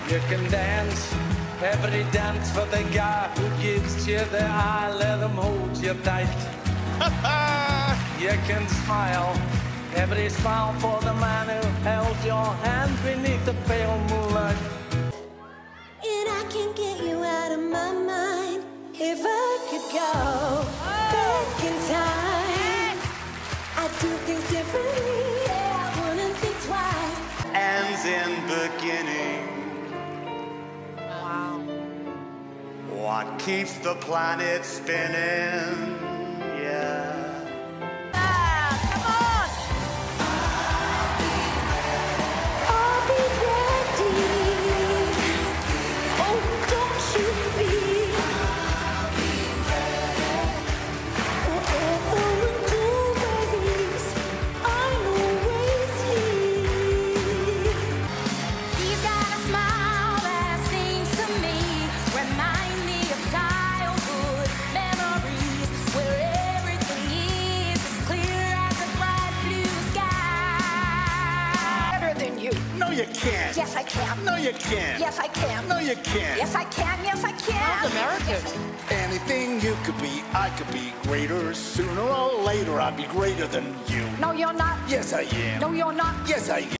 You can dance every dance for the guy who gives you the eye. Let him hold you tight. You can smile every smile for the man who held your hand beneath the pale moonlight. And I can get you out of my mind. If I could go back in time, I'd do things differently. Yeah, I wouldn't think twice. Ends in beginning. Wow. What keeps the planet spinning? Yeah. Come on! I'll be ready. Oh, don't you feel? Whatever we do, babies, I'm always here. He's got a smile that sings to me, remind me of childhood memories, where everything is as clear as a bright blue sky. Better than you. No, you can't. Yes, I can. No, you can't. Yes, I can. No, you can't. Yes, I can. Yes, I can. Sounds American. Anything you could be, I could be greater. Sooner or later, I'd be greater than you. No, you're not. Yes, I am. No, you're not. Yes, I am.